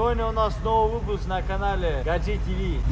Сегодня у нас новый выпуск на канале Гаджи ТВ.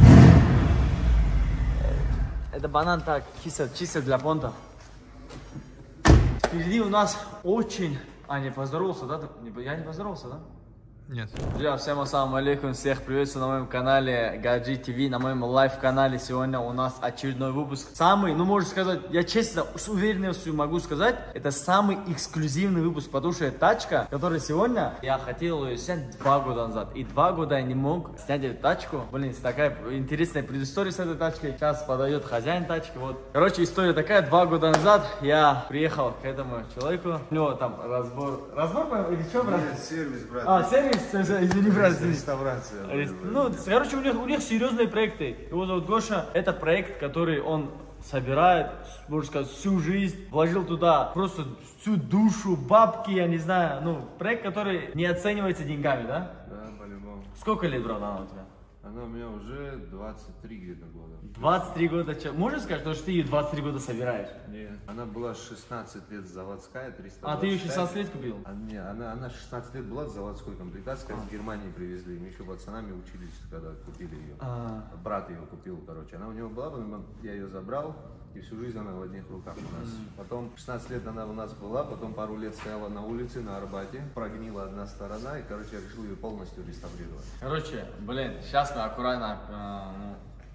Это банан так чисто для понта. Впереди у нас очень... не поздоровался, да? Я не поздоровался, да? Нет. Друзья, всем ассаламу алейкум, всех приветствую на моем канале Гаджи ТВ, на моем лайв-канале. Сегодня у нас очередной выпуск. Самый, можно сказать, я честно, с уверенностью могу сказать, это самый эксклюзивный выпуск, потому что это тачка, которая сегодня, я хотел ее снять 2 года назад. И 2 года я не мог снять эту тачку. Блин, такая интересная предыстория с этой тачкой. Сейчас подойдет хозяин тачки, вот. Короче, история такая, 2 года назад я приехал к этому человеку. У него там разбор или что, брат? Нет, сервис, брат. Сервис? Извини, брат, реставрация. Ну, короче, у них серьезные проекты. Его зовут Гоша. Это проект, который он собирает, можно сказать, всю жизнь. Вложил туда просто всю душу, бабки, я не знаю. Ну, проект, который не оценивается деньгами, да? Да, по-любому. Сколько лет, брат, она у тебя? Она у меня уже 23 где-то года. 23 года. Можно сказать, что ты ее 23 года собираешь? Нет. Она была 16 лет заводская, 300. А ты ее 16 лет купил? Она 16 лет была заводской, комплектация, из Германии привезли. Мы еще пацанами учились, когда купили ее. Брат ее купил, короче. Она у него была, я ее забрал. И всю жизнь она в одних руках у нас. Потом 16 лет она у нас была, потом пару лет стояла на улице, на Арбате. Прогнила одна сторона, и, короче, я решил ее полностью реставрировать. Короче, блин, сейчас мы аккуратно...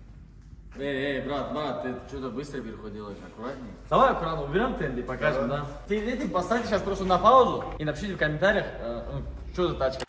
брат, ты что-то быстро переход делаешь, аккуратнее. Давай аккуратно уберем тенды и покажем, да? Ты поставьте сейчас просто на паузу и напишите в комментариях, что за тачка.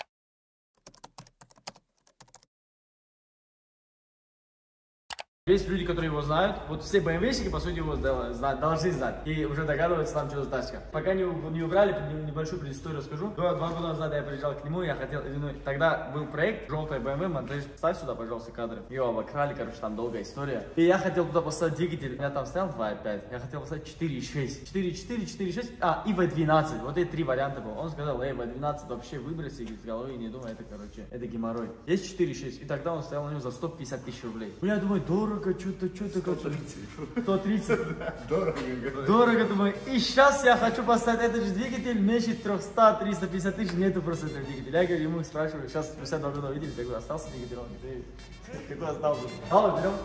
Есть люди, которые его знают, вот все BMW-щики, по сути, его должны знать и уже догадываются там, что за тачка. Пока не убрали, небольшую предысторию расскажу. 2 года назад я приезжал к нему, я хотел, тогда был проект, желтая BMW, монтаж, ставь сюда, пожалуйста, кадры. Ее обокрали, короче, там долгая история. И я хотел туда поставить двигатель, у меня там стоял 2.5, я хотел поставить 4.6, 4.4, 4.6, и V12, вот эти 3 варианта было. Он сказал, V12 вообще выброси из головы, не думай, это, короче, это геморрой. Есть 4.6, и тогда он стоял у него за 150 тысяч рублей. Я думаю, дорого, что-то, 130. Дорого, думаю. И сейчас я хочу поставить этот же двигатель, меньше 300-350 тысяч, нету просто этого двигателя. Я говорю, ему спрашиваю, сейчас спустя 2 года увидели, я говорю, остался двигатель? Он говорит, какой остался? Давай, берем.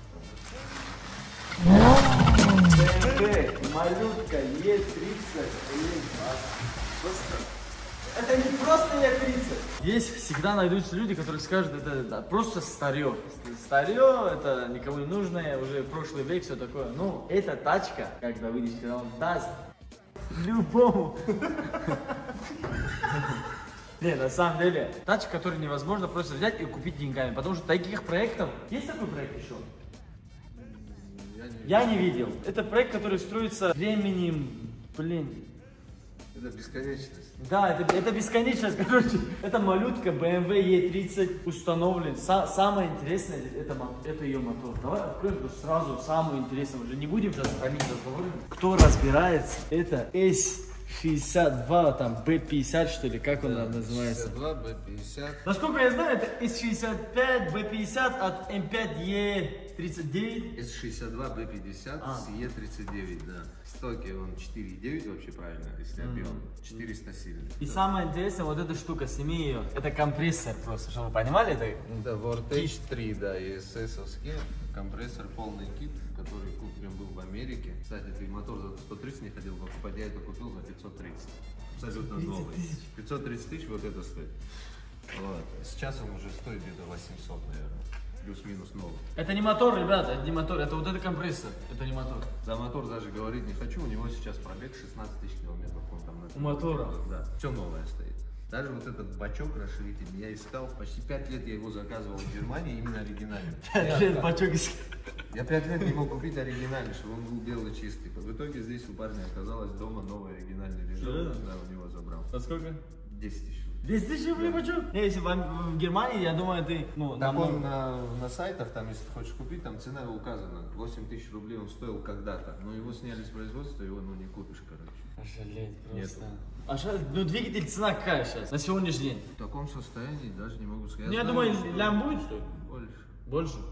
BMW, малютка, E30, это не просто E30. Здесь всегда найдутся люди, которые скажут, это просто старье. Старье, это никому не нужное, уже прошлый век, все такое. Ну, эта тачка, когда выйдешь, когда он даст любому. Не, на самом деле, тачка, которую невозможно просто взять и купить деньгами. Потому что таких проектов... Есть такой проект еще? Я не видел. Это проект, который строится временем, блин. Это бесконечность. Да, это бесконечность, короче. Это малютка BMW E30 установлен. Самое интересное, это ее мотор. Давай откроем сразу самую интересную. Уже не будем сейчас хранить разговоры. Кто разбирается, это S62, там, B50, что ли, как он называется? 62, B50. Насколько я знаю, это S65, B50 от M5E39. S62, B50 с E39, да. Стоки он 4,9 вообще правильно, если объем. 400 сильный. И самое интересное, вот эта штука, сними ее, это компрессор просто, чтобы вы понимали, это... Да, Vortex 3, да, ESS-овский компрессор, полный кит, который куплен был в Америке. Кстати, ты мотор за 130 не хотел покупать, я это купил за 530. Абсолютно новый. 530 тысяч вот это стоит. Вот. Сейчас он уже стоит где-то 800, наверное. Плюс-минус новый. Это не мотор, ребята, это не мотор, это вот это компрессор, это не мотор. За мотор даже говорить не хочу, у него сейчас пробег 16 тысяч километров. Он там у мотора? Да, все новое стоит. Даже вот этот бачок расширительный я искал, почти 5 лет я его заказывал в Германии, именно оригинальный. 5 лет бачок искал. Я 5 лет не мог купить оригинальный, чтобы он был белый чистый. В итоге здесь у парня оказалось дома новый оригинальный лежал, да, у него забрал. А сколько? 10 тысяч. 10 тысяч рублей бачок? Если в Германии, я думаю, ты... Ну, так он на сайтах, там, если ты хочешь купить, там цена указана. 8 тысяч рублей он стоил когда-то. Но его сняли с производства, его не купишь, короче. Жалеть просто. Нет. А сейчас, двигатель цена какая сейчас, на сегодняшний день? В таком состоянии даже не могу сказать. Я думаю, лям будет стоить? Больше. Больше?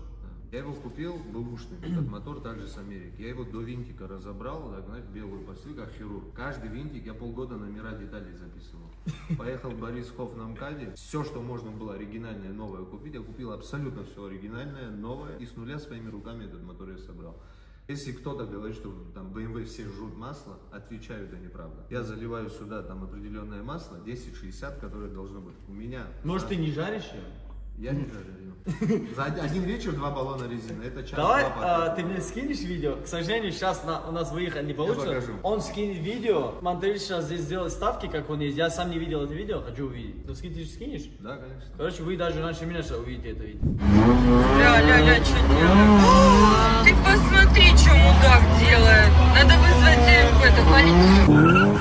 Я его купил бэушный, этот мотор также с Америки. Я его до винтика разобрал, так, знаешь, белую посылку, как хирург. Каждый винтик я полгода номера деталей записывал. Поехал в Борисхов на МКАДе. Все, что можно было оригинальное, новое купить, я купил абсолютно все оригинальное, новое. И с нуля своими руками этот мотор я собрал. Если кто-то говорит, что там BMW все жрут масло, отвечаю, это неправда. Я заливаю сюда там определенное масло, 10-60, которое должно быть у меня. Может, ты не жаришь ее? Я не жарю. За один вечер 2 баллона резины, это час. Давай, ты мне скинешь видео. К сожалению, сейчас у нас выехать не получится. Он скинет видео. Монтажист сейчас здесь сделает ставки, как он есть. Я сам не видел это видео, хочу увидеть. Ну скинешь? Да, конечно. Короче, вы даже раньше меня увидите это видео. Ля-ля-ля, что делаешь? О, ты посмотри, что мудак делает. Надо вызвать полицию.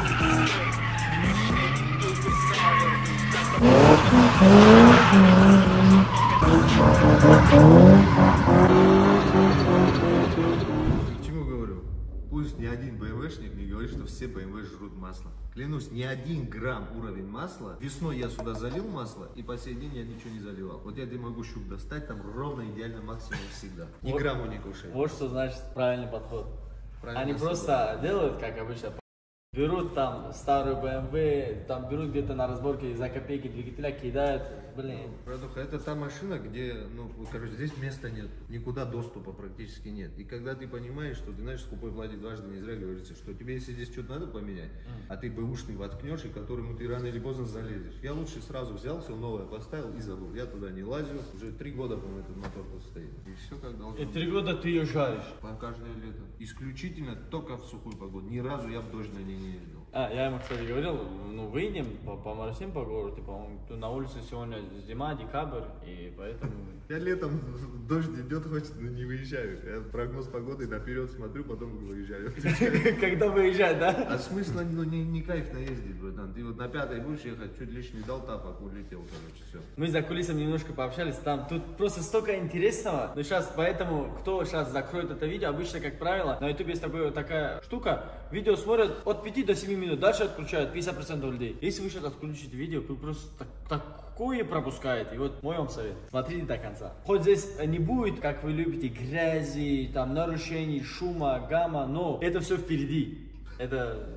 К чему говорю? Пусть ни один БМВшник не говорит, что все БМВ жрут масло. Клянусь, ни 1 грамм уровень масла. Весной я сюда залил масло, и по сей день я ничего не заливал. Вот я тебе могу щуп достать, там ровно идеально максимум всегда. Ни Вот, грамму не кушай. Вот что значит правильный подход. Правильно Они просто делают, как обычно. Берут там старую BMW, там берут где-то на разборке за копейки двигателя, кидают, блин. Братуха, это та машина, где, ну, короче, здесь места нет, никуда доступа практически нет. И когда ты понимаешь, что ты, знаешь, скупой платит дважды, не зря говорится, что тебе, если здесь что-то надо поменять, а ты бэушный воткнешь, и к которому ты рано или поздно залезешь. Я лучше сразу взял, все новое поставил и забыл. Я туда не лазю, уже 3 года, по-моему, этот мотор тут стоит. И все как должно И быть. 3 года ты ее жаришь. Каждое лето. Исключительно только в сухую погоду. Ни разу я в дождь на ней не ездил. Я ему, кстати, говорил, ну выйдем, поморосим по городу, типа, на улице сегодня зима, декабрь, и поэтому... Я летом дождь идет, хочет, но не выезжаю. Я прогноз погоды наперед смотрю, потом выезжаю. Когда выезжать, да? А смысл, ну не кайф ездить, братан. Ты вот на 5-й будешь ехать, чуть лишний дал тапок, улетел, короче, все. Мы за кулисами немножко пообщались, там тут просто столько интересного. Но сейчас, поэтому, кто сейчас закроет это видео, обычно, как правило, на YouTube есть такая штука, видео смотрят от 5 до 7 минут, дальше отключают 50% людей. Если вы сейчас отключите видео, вы просто такое пропускаете. И вот мой вам совет, смотрите до конца. Хоть здесь не будет, как вы любите, грязи, там, нарушений, шума, гамма, но это все впереди. Это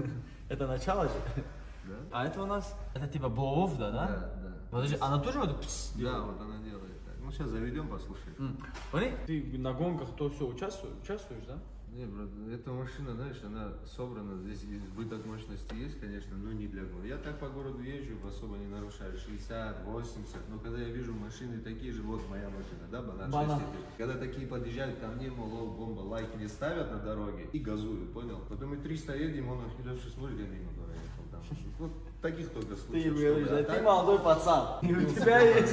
начало же. Да? А это у нас, это типа Блоов, да? Да. Подожди, она тоже вот Да, вот она делает так. Ну сейчас заведем, послушаем. Смотри, ты на гонках то все участвуешь, да? Не, брат, эта машина, знаешь, она собрана, здесь избыток мощности есть, конечно, но не для города. Я так по городу езжу, особо не нарушаю, 60, 80, но когда я вижу машины такие же, вот моя машина, да, банан 6 когда такие подъезжают ко мне, мол, бомба, лайки не ставят на дороге и газуют, понял? Потом мы 300 едем, он даже смотрит, я мимо проехал там. Вот таких только случаев. Ты говоришь, да, ты молодой пацан, и у тебя есть...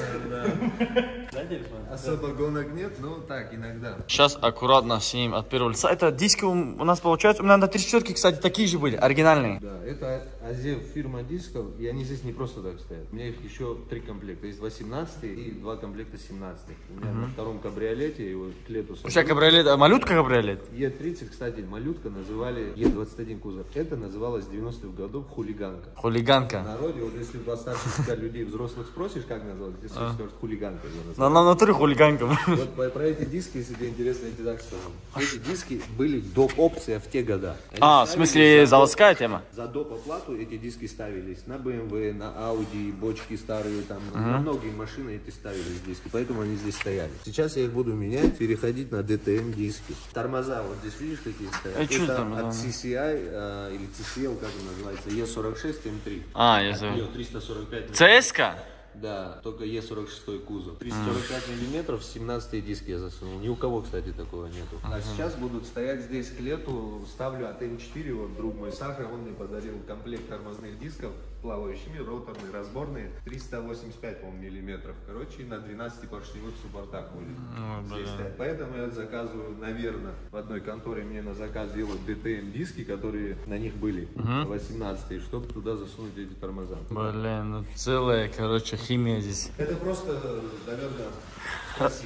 Особо гонок нет, но так, иногда. Сейчас аккуратно снимем от первого лица. Это диски у нас получается, у меня на 34-ки, кстати, такие же были, оригинальные. Да, это Азев фирма дисков, и они здесь не просто так стоят. У меня их еще 3 комплекта, есть 18 и 2 комплекта 17. У меня на втором кабриолете, его к лету... У тебя кабриолет, а малютка кабриолет? Е30, кстати, малютка называли Е21 кузов. Это называлось в 90-х годах хулиганка. Хулиганка. В народе, вот если постарше себя людей взрослых спросишь, как назвать, если скажут хулиганка. Но она в натуре хулиганка. Вот про эти диски, если тебе интересно, я тебе так скажу. Эти диски были доп-опция в те года. В смысле заводская тема? За доп-оплату эти диски ставились на BMW, на Audi, бочки старые, там, на многие машины эти ставились диски, поэтому они здесь стояли. Сейчас я их буду менять, переходить на DTM диски. Тормоза, вот здесь видишь, какие стоят? Это от CCI или TCL, как он называется, E46 M3. Я знаю. 345 ЦСК? Да, только Е46 кузов. 345 миллиметров, 17 диски я засунул. Ни у кого, кстати, такого нету. А сейчас будут стоять здесь к лету. Ставлю от М4, вот друг мой Саша, он мне подарил комплект тормозных дисков, плавающими, роторные, разборные, 385, по-моему, миллиметров. Короче, на 12-поршневых суппортах будет здесь стоять. Поэтому я заказываю, наверное, в одной конторе мне на заказ делают DTM диски, которые на них были, 18, чтобы туда засунуть эти тормоза. Блин, ну целая, короче, химия здесь. Это просто, наверное, красиво.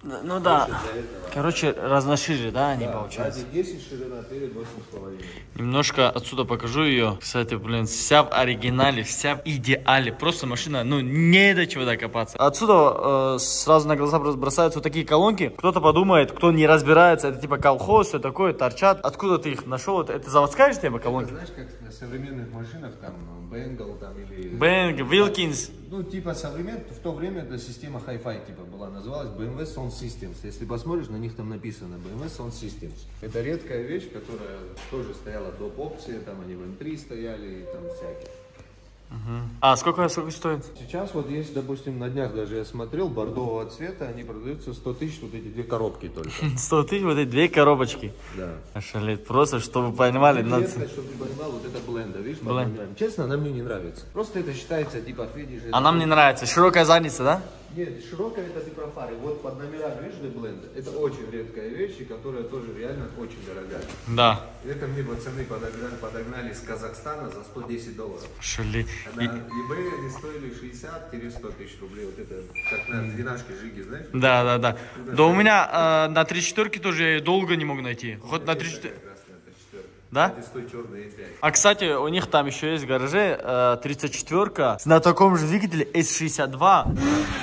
Ну да. Короче, разношире, да, они получаются? Сзади 10, ширина перед 8,5. Немножко отсюда покажу ее. Кстати, блин, вся в оригинале, вся в идеале. Просто машина, ну, не до чего докопаться. Отсюда сразу на глаза бросаются вот такие колонки. Кто-то подумает, кто не разбирается, это типа колхоз, все такое, торчат. Откуда ты их нашел? Это заводская же тема колонки? Это, знаешь, как на современных машинах, там, Бенгл, там, или... Бэнг, Вилкинс. Ну, типа, современных, в то время эта система Hi-Fi, типа, была, называлась BMW Sound Systems. Если посмотришь, на них там написано BMW Sound Systems. Это редкая вещь, которая тоже стояла доп. Опции, там они в М3 стояли и там всякие. А сколько стоит? Сейчас вот есть, допустим, на днях даже я смотрел, бордового цвета, они продаются 100 тысяч, вот эти две коробки только. 100 тысяч, вот эти две коробочки. Да. Ошалеть, просто, чтобы вы понимали. Редко, чтобы ты понимал, вот это бленда, видишь, честно, она мне не нравится. Просто это считается, типа, фетиш. А нам не нравится. Широкая задница, да? Нет, широкая это типа фары. Вот под номерами, видишь, бленда. Это очень редкая вещь, и которая тоже реально очень дорогая. Да. Это мне пацаны подогнали из Казахстана за $110. Шалеть. На eBay они стоили 60-100 тысяч рублей. Вот это как на двенашке Жиги, знаешь? Да. Да у меня на 3/4 тоже я долго не мог найти. Хоть на 3/4. Да? А кстати, у них там еще есть в гараже 34-ка на таком же двигателе S62.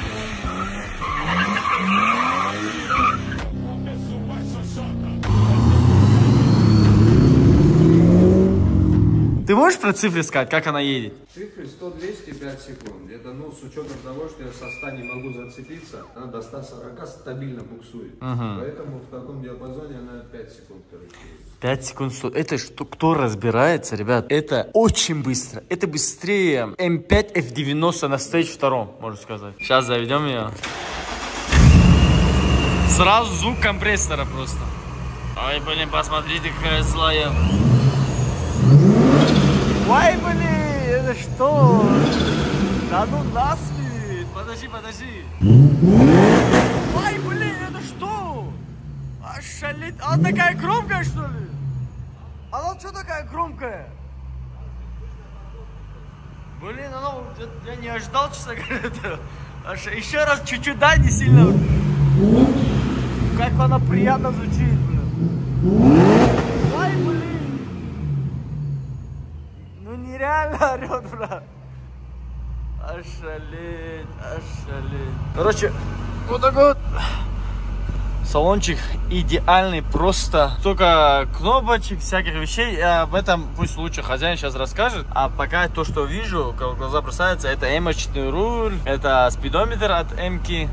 Ты можешь про цифры сказать, как она едет? Цифры 100-200 5 секунд. Это, ну, с учетом того, что я со 100 не могу зацепиться, она до 140 стабильно буксует. Поэтому в таком диапазоне она 5 секунд, короче. 5 секунд. Это что, кто разбирается, ребят? Это очень быстро. Это быстрее М5 F90 на Stage 2, можно сказать. Сейчас заведем ее. Сразу звук компрессора просто. Ой, блин, посмотрите, какая злая. Ой, блин, это что? Да ну насмерть. Подожди. Ой, блин, это что? Ошалеть. Она такая громкая, что ли? Она что такая громкая? Блин, она... Я не ожидал, честно говоря. Еще раз чуть-чуть, да, не сильно. Как она приятно звучит, блин. Ой, блин. Ну нереально орет, брат. Ошалеть. Короче, вот такой вот салончик идеальный, просто столько кнопочек, всяких вещей. Об этом пусть лучше хозяин сейчас расскажет. А пока то, что вижу, как глаза бросаются, это М4 руль, это спидометр от М-ки.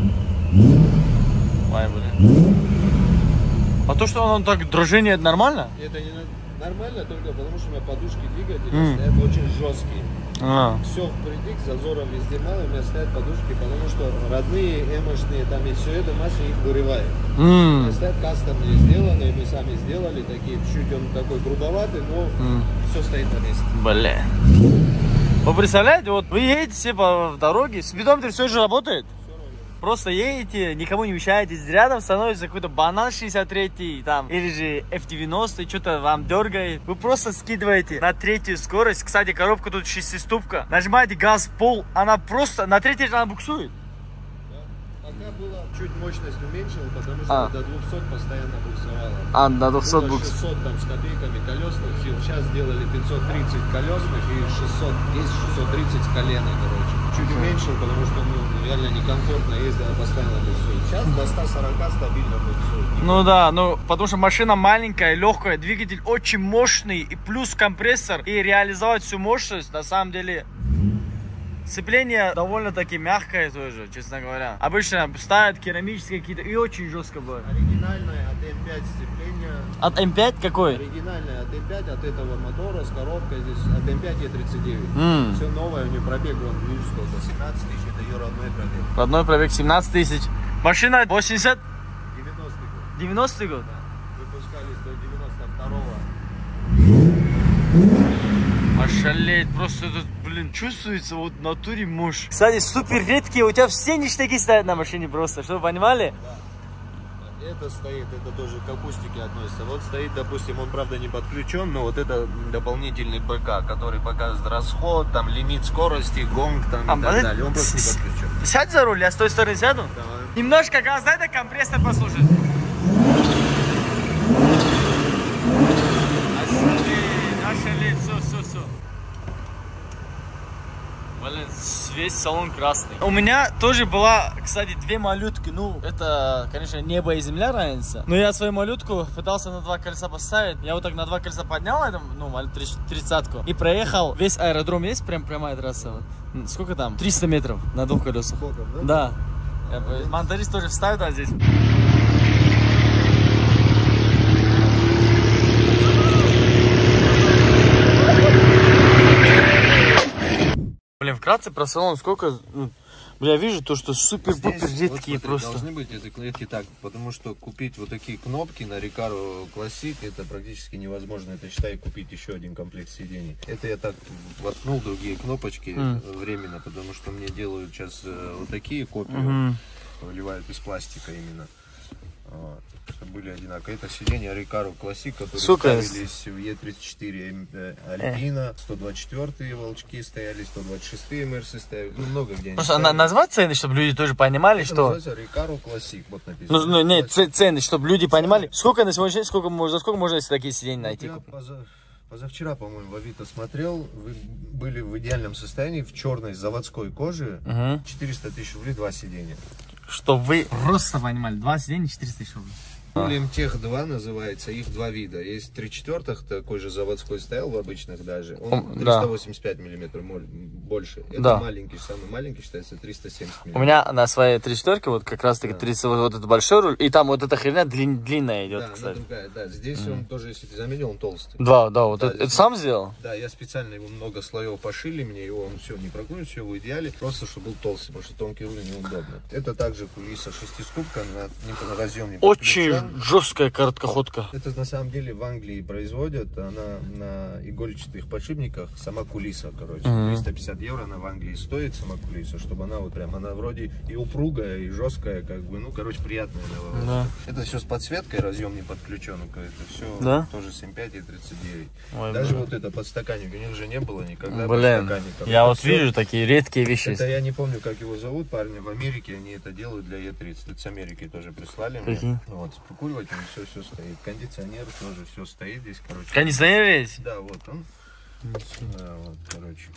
Ой, блин. А то, что он так дрожение, это нормально? Это не нормально, только потому что у меня подушки двигателя стоят очень жесткие. Все впритык, зазором везде мало, у меня стоят подушки, потому что родные, эмошные, там и все это, масса их вырывает. Стоят кастомные сделанные, мы сами сделали, такие, чуть он такой грубоватый, но все стоит на месте. Бля. Вы представляете, вот вы едете все по дороге, спидометр все же работает. Просто едете, никому не мешаетесь, рядом становится какой-то банан 63 там, или же F90, что-то вам дергает. Вы просто скидываете на 3-ю скорость. Кстати, коробка тут 6-ступка. Нажимаете газ в пол, она просто на 3-й она буксует. Да. Пока было чуть мощность уменьшил, потому что до 200 постоянно буксовала. До 200 было 600 там с копейками колесных сил. Сейчас сделали 530 колесных и 630 колена, короче. Чуть уменьшил, потому что реально некомфортно ездить, постоянно буксует. Сейчас до 140 стабильно буксует. Ну да, потому что машина маленькая, легкая, двигатель очень мощный, и плюс компрессор, и реализовать всю мощность, на самом деле, сцепление довольно-таки мягкое тоже, честно говоря. Обычно ставят керамические какие-то, и очень жестко будет. Оригинальное от М5 сцепление. От М5 какой? Оригинальное от М5, от этого мотора с коробкой здесь, от М5 Е39. Все новое, у нее пробег, вон, видишь сколько, 17 тысяч, это ее родной пробег. Родной пробег 17 тысяч. Машина 80? 90-й год. 90-й год? Да. Выпускались до 92-го. Ошалеть, просто тут, блин, чувствуется вот в натуре мощь. Кстати, супер редкие, у тебя все ништяки стоят на машине просто, чтобы вы понимали? Да. Это стоит, это тоже к акустике относится. Вот стоит, допустим, он правда не подключен, но вот это дополнительный БК, который показывает расход, там лимит скорости, гонг там и так далее. Он просто не подключен. Сядь за руль, я с той стороны сяду? Давай. Немножко газ, дай да компрессор послушать. Ошалеть, все. Блин, весь салон красный. У меня тоже была, кстати, две малютки. Ну, это, конечно, небо и земля разница. Но я свою малютку пытался на 2 колеса поставить. Я вот так на 2 колеса поднял, ну, 30-ку. И проехал. Весь аэродром есть, прям прямая трасса. Сколько там? 300 метров на 2 колесах. Боком, да? Да. Монтарист тоже вставит, а здесь. Блин, вкратце про салон сколько... Я вижу то, что супер-пупер редкие вот, просто. Должны быть эти клетки так, потому что купить вот такие кнопки на Recaro Classic это практически невозможно. Это считай купить еще один комплект сидений. Это я так воткнул другие кнопочки временно, потому что мне делают сейчас вот такие копии, выливают из пластика именно. Вот, чтобы были одинаковые. Это сиденья Recaro Classic, которые ставились в E34 Альпина, 124 волчки стояли, 126 Мерсы стояли, ну много где. Просто назвать цены, чтобы люди тоже понимали, это что... называется Recaro Classic, вот написано. Ну, нет, цены, чтобы люди понимали, сколько на сегодняшний день, за сколько можно такие сиденья найти? Я позавчера, по-моему, в Авито смотрел, вы были в идеальном состоянии, в черной заводской коже, 400 тысяч рублей, 2 сиденья. Чтобы вы просто понимали, 2 сиденья 400 тысяч рублей. Лемтех 2 называется, их 2 вида. Есть 3/4, такой же заводской стоял в обычных даже. Он 385 миллиметров больше. Это маленький, самый маленький считается 370 миллиметров. У меня на своей 3/4 вот как раз таки 30, вот этот большой руль, и там вот эта херня длинная идет, да, кстати. Другая, да. Здесь он тоже, если ты заметил, он толстый. Да, вот да, это сам сделал? Да, я специально его много слоев пошили, мне его он все не прокрутит, все в идеале, просто чтобы был толстый, потому что тонкий руль неудобно. Это также кулиса 6-ступка, на разъем не очень жесткая короткоходка. Это на самом деле в Англии производят, она на игольчатых подшипниках, сама кулиса, короче, 350 евро она в Англии стоит, сама кулиса, чтобы она вот прям, она вроде и упругая, и жесткая, как бы, ну, короче, приятная. Да. Это все с подсветкой, разъем не подключен, это все тоже с М5 и 39. Ой, даже вот это подстаканник, у них же не было никогда подстаканника. Я вот вижу такие редкие вещи. Это я не помню, как его зовут, парни в Америке, они это делают для Е30, это с Америки тоже прислали мне. Вот, спокуривать все стоит. Кондиционер тоже все стоит здесь, короче. Кондиционер есть? Да, вот он. Да, вот, короче.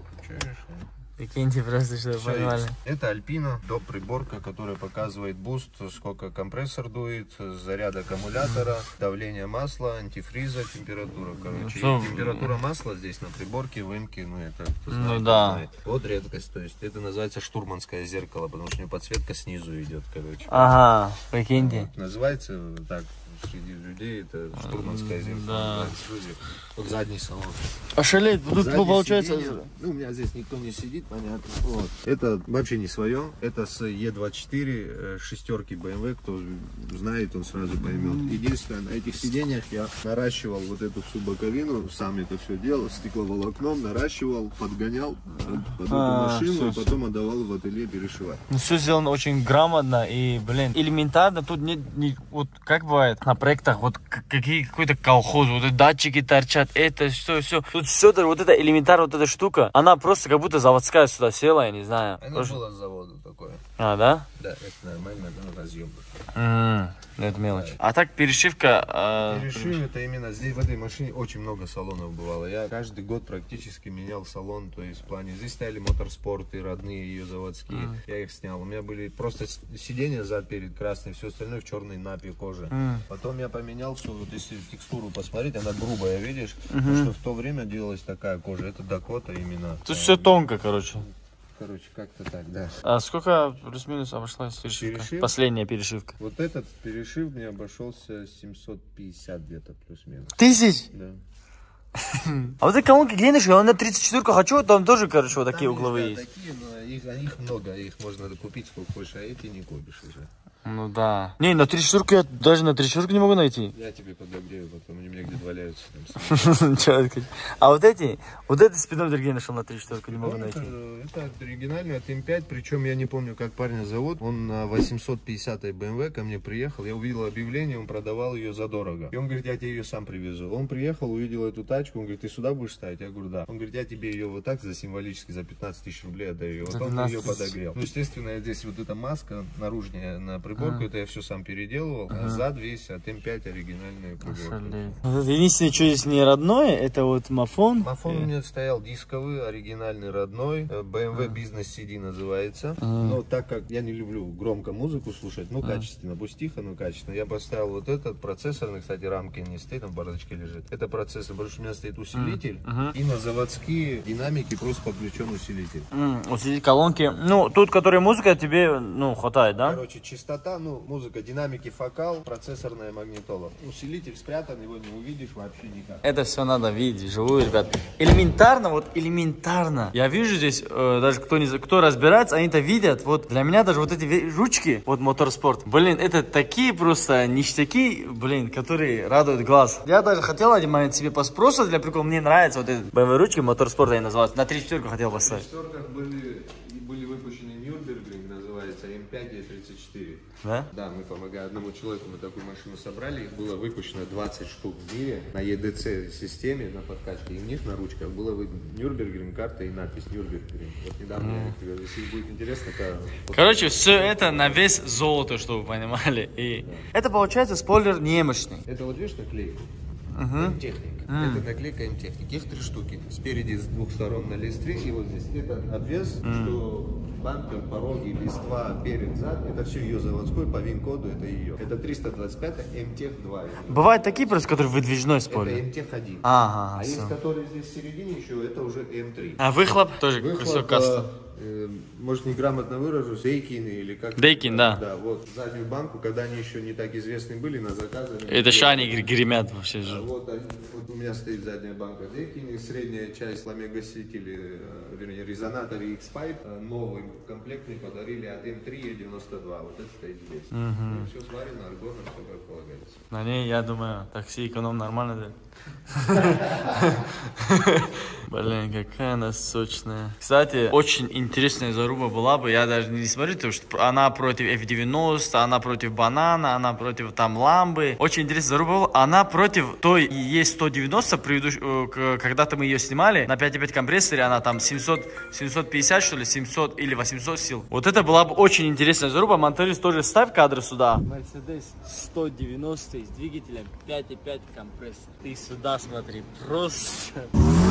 Прикиньте просто, что вы понимали. Это Альпина, доп. Приборка, которая показывает буст, сколько компрессор дует, заряд аккумулятора, давление масла, антифриза, температура, короче. И температура масла здесь на приборке, в Эмке, ну это кто знает, знает. Вот редкость, то есть это называется штурманское зеркало, потому что у него подсветка снизу идет, короче. Ага, прикиньте. Вот, называется так. Среди людей это штурманское зеркало. Вот задний салон. Ошалеть, тут получается... Сиденье, ну, у меня здесь никто не сидит, понятно. Вот. Это вообще не свое. Это с Е24 шестерки BMW. Кто знает, он сразу поймет. Единственное, на этих сиденьях я наращивал вот эту всю боковину. Сам это все делал. Стекловолокном наращивал, подгонял под эту машину, и потом отдавал в ателье перешивать. Ну, все сделано очень грамотно и, блин, элементарно. Тут нет, вот как бывает на проектах, вот какой-то колхоз, вот датчики торчат, это все. Тут все, вот эта элементарная вот эта штука, она просто как будто заводская сюда села, я не знаю. Она была с завода такое. А, да? Да, это нормально, это разъем. Это мелочь. Да. А так перешивка... Перешив это именно здесь, в этой машине очень много салонов бывало. Я каждый год практически менял салон, то есть в плане, здесь стояли моторспорты, родные ее заводские, я их снял. У меня были просто сиденья зад-перед красные, все остальное в черной напе кожи. Потом я поменял все, вот если текстуру посмотреть, она грубая, видишь, потому что в то время делалась такая кожа, это Дакота именно. Тут все тонко, короче. Короче, как-то так, да. А сколько плюс-минус обошлась перешивка? Последняя перешивка. Вот этот перешив мне обошелся 750 где-то плюс-минус. Тысяч? Да. А вот эти колонки длинные, я на 34-ку хочу, там тоже, короче, вот такие угловые есть. Такие, но их много, их можно купить сколько хочешь, а эти не купишь уже. Ну да. Не, на 3/4 я даже на 3/4 не могу найти. Я тебе подогрею, потом они у меня где-то валяются. А вот этот спидометр где я нашел на 3/4 не могу найти. Это оригинальный от М5, причем я не помню, как парня зовут. Он на 850-й BMW ко мне приехал, я увидел объявление, он продавал ее задорого. И он говорит, я тебе ее сам привезу. Он приехал, увидел эту тачку, он говорит, ты сюда будешь ставить? Я говорю, да. Он говорит, я тебе ее вот так за символически, за 15 000 рублей отдаю. Вот он ее подогрел. Ну, естественно, здесь вот эта маска наружная на приборку, это я все сам переделывал. А зад весь от М5 оригинальная приборка. Единственное, что здесь не родное, это вот мафон. Мафон у меня стоял дисковый, оригинальный, родной. BMW Business CD называется. Но так как я не люблю громко музыку слушать, ну качественно, пусть тихо, но качественно. Я поставил вот этот процессорный, кстати, рамки не стоит, там в бардачке лежит. Это процессор, потому что у меня стоит усилитель. И на заводские динамики просто подключен усилитель. Усилитель колонки. Ну, тут, который музыка, тебе, ну, хватает, да? Короче, частота, ну, музыка, динамики, фокал, процессорная магнитола. Усилитель спрятан, его не увидишь вообще никак. Это все надо видеть, живую, ребят. Элементарно, вот элементарно. Я вижу здесь, даже кто разбирается, они это видят. Вот для меня даже вот эти ручки, вот Моторспорт, блин, это такие просто ништяки, блин, которые радуют глаз. Я даже хотел один момент себе по спросу для прикола, мне нравится вот эти BMW ручки Моторспорт, они называются. На 3/4 хотел поставить. На 3/4 были выпущены Нюрнберг, называется М5 и 34. Да? Да, мы, помогая одному человеку, мы такую машину собрали, их было выпущено 20 штук в мире на EDC системе, на подкачке, и у них на ручках было Нюрнбергринг, карта и надпись Нюрнбергринг. Вот недавно я их привез, если будет интересно, то... Короче, все это на вес золота, чтобы вы понимали. И это получается спойлер немощный. Это вот видишь наклейку? М-техник. Это наклейка М-техник. Их 3 штуки. Спереди с 2 сторон на листре и вот здесь. Это обвес, что бампер, пороги, листва, перед, зад. Это все ее заводской, по ВИН-коду это ее. Это 325 М-тех 2. Бывают такие просто, которые выдвижной спойлер. Это М-тех 1. Ага, а есть, которые здесь в середине еще, это уже М3. А выхлоп тоже кусок каста. Может, неграмотно выражусь, Дейкины или как? Дейкин, да. Да, вот заднюю банку, когда они еще не так известны были, на заказы. Это шани гремят вообще же. Вот у меня стоит задняя банка Дейкины, средняя часть ламегасители, вернее, резонатор и X-Pipe, новый комплектный подарили от М3 92, вот это стоит здесь. Все сварено, аргоном, все как полагается. На ней, я думаю, такси эконом нормально, да? Блин, какая она сочная. Кстати, очень интересная заруба была бы. Я даже не смотрю, потому что она против F90, она против банана, она против там ламбы. Очень интересная заруба была. Она против той Е190, когда-то мы ее снимали на 5.5 компрессоре, она там 750 что ли, 700 или 800 сил. Вот это была бы очень интересная заруба. Монтажист тоже ставь кадры сюда. Mercedes 190 с двигателем 5.5 компрессор. Ты сюда смотри, просто...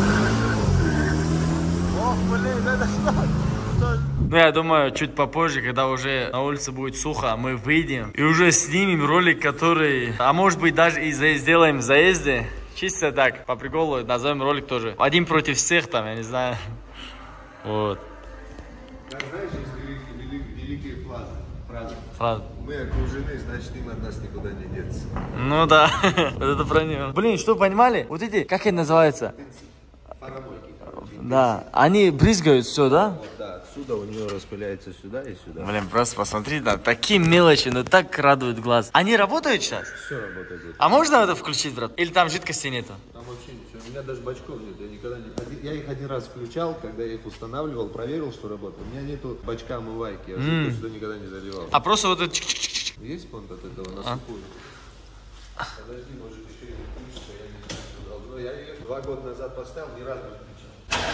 Ох, блин, это что? Ну, я думаю, чуть попозже, когда уже на улице будет сухо, мы выйдем и уже снимем ролик, который... А может быть, даже и сделаем в заезде. Чисто так, по приколу, назовем ролик тоже. Один против всех там, я не знаю. Вот. Как знаешь, есть великие фразы. Мы окружены, значит, им от нас никуда не деться. Ну да, вот это про него. Блин, что вы понимали? Вот эти, как это называется? Парамойки, короче. Да, они брызгают все, да? Вот, да, отсюда у нее распыляется сюда и сюда. Блин, просто посмотри, да, такие мелочи, но так радуют глаз. Они работают сейчас? Все работает. А можно это включить, брат? Или там жидкости нету? Там вообще ничего. У меня даже бачков нет. Я никогда не... Я их один раз включал, когда я их устанавливал, проверил, что работает. У меня нету бачка омывайки. Я жидкость сюда никогда не заливал. А просто вот это... Есть понт от этого на сухую? Подожди, может еще и не включится, я не знаю, что должно. Я ее 2 года назад поставил, ни разу не включил.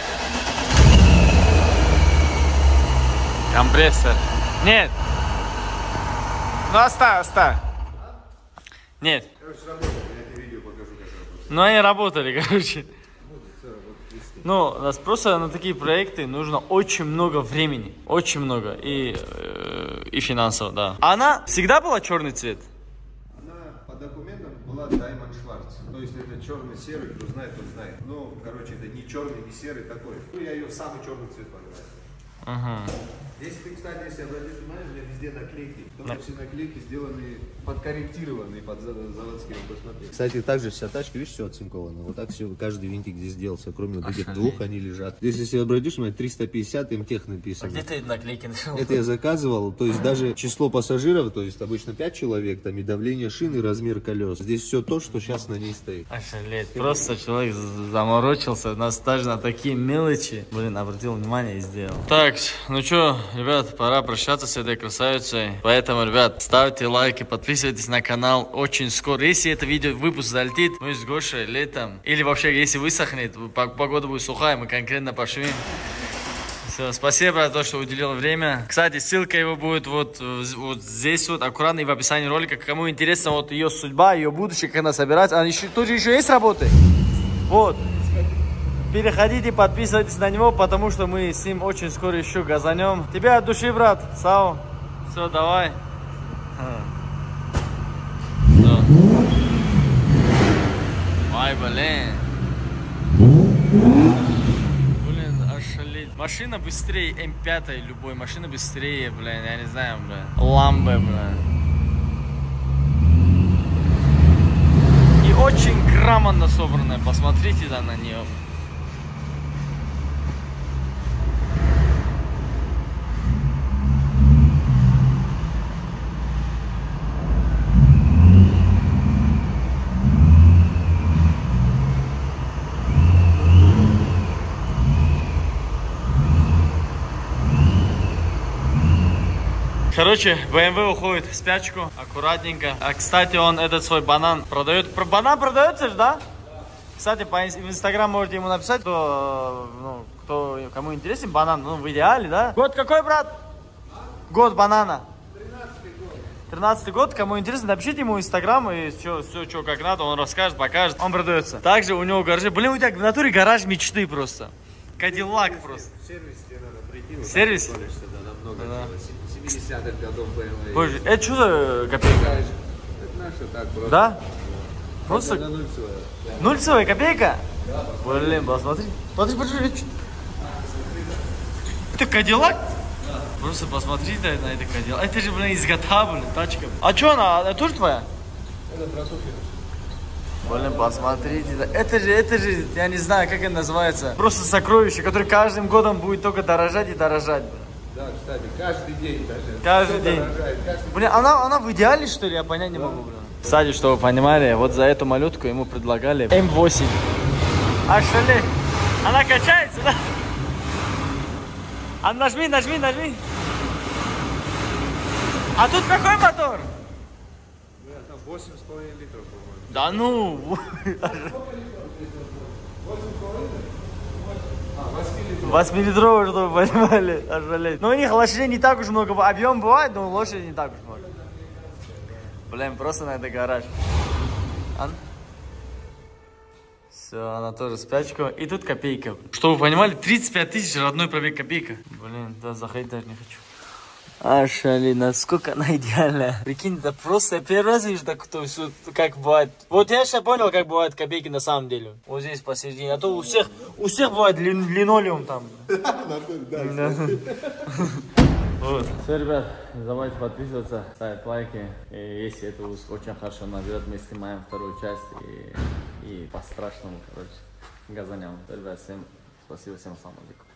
Компрессор. Нет. Ну оставь. Нет. Короче, работает, я тебе видео покажу, как работает. Ну они работали, короче. Ну, у нас просто на такие проекты нужно очень много времени. Очень много. И финансово, да. Она всегда была черный цвет? Она по документам была Diamond Schwarz. То есть это черный-серый, кто знает, тот знает. Ну, короче, это не черный, не серый такой. Ну, я ее в самый черный цвет покрасил. Здесь ты, кстати, если обратишь внимание, у меня везде наклейки. Потому что все наклейки сделаны, подкорректированы под заводские. Посмотри. Кстати, также вся тачка, видишь, все оцинковано. Вот так все, каждый винтик здесь делался, кроме вот этих двух, они лежат. Здесь, если обратишь внимание, 350 МТех написано. Где ты наклейки нашел? Это я заказывал, то есть даже число пассажиров, то есть обычно 5 человек, там и давление шины, размер колес. Здесь все то, что сейчас на ней стоит. Ошалеть. Просто человек заморочился, у нас даже на такие мелочи. Блин, обратил внимание и сделал. Так, ну что, ребят, пора прощаться с этой красавицей. Поэтому, ребят, ставьте лайки, подписывайтесь на канал. Очень скоро, если это видео выпуск залетит, мы с Гошей летом, или вообще, если высохнет, погода будет сухая, мы конкретно пошли. Все, спасибо за то, что уделил время. Кстати, ссылка его будет вот здесь вот, аккуратно и в описании ролика. Кому интересно вот ее судьба, ее будущее, как она собирается. А еще, тут же еще есть работы? Вот. Переходите, подписывайтесь на него, потому что мы с ним очень скоро еще газанем. Тебя от души, брат. Сау. Все, давай. Ай, блин. Машина быстрее М5, любой машина быстрее, блин, я не знаю, блин. Ламбе, блин. И очень грамотно собранная, посмотрите да, на нее. Короче, BMW уходит в спячку, аккуратненько. А, кстати, он этот свой банан продает. Банан продается же, да? Кстати, в Инстаграм можете ему написать, кому интересен банан, ну, в идеале, да? Год какой, брат? Год банана. 13-й год, кому интересно, напишите ему в Инстаграм, и все, что как надо, он расскажет, покажет. Он продается. Также у него в гараже. Блин, у тебя в натуре гараж мечты просто. Кадиллак просто. Сервис тебе надо прийти. Сервис? Да. 70-х годов BMW. Боже, это что за копейка? Это наша так просто. Да? Просто На нульцевая. Нульцевая копейка? Да. Блин, посмотри. Смотри. Это Кадиллак? Да. Просто посмотри на это Кадиллак. Это же, блин, из GTA, блин, тачка. А что она тоже твоя? Это кроссовки. Блин, посмотрите. Это же, я не знаю, как это называется. Просто сокровище, которое каждым годом будет только дорожать и дорожать, блин. Да, кстати, каждый день даже. Каждый день. Блин, она в идеале, что ли? Я понять не могу, блин. Кстати, чтобы вы понимали, вот за эту малютку ему предлагали М8. Ошалеть. Она качается, да? А нажми. А тут какой мотор? Там 8,5 литров, по-моему. Да ну. 8-литровый, чтобы вы понимали, ошалеть. Но у них лошадей не так уж много, объем бывает, но лошади не так уж много. Блин, просто на это гараж. Все, она тоже спячка. И тут копейка. Чтобы вы понимали, 35 тысяч, родной пробег копейка. Блин, да заходить даже не хочу. Ошалеть, насколько она идеальная. Прикинь, это просто я первый раз вижу так, как бывает. Вот я сейчас понял, как бывают копейки на самом деле. Вот здесь посередине. А то у всех бывает линолеум там. Вот. Все, ребят, не забывайте подписываться, ставить лайки. И если это очень хорошо наберет, мы снимаем вторую часть и по-страшному, короче, газанем. Ребят, всем спасибо, всем салам алейкум.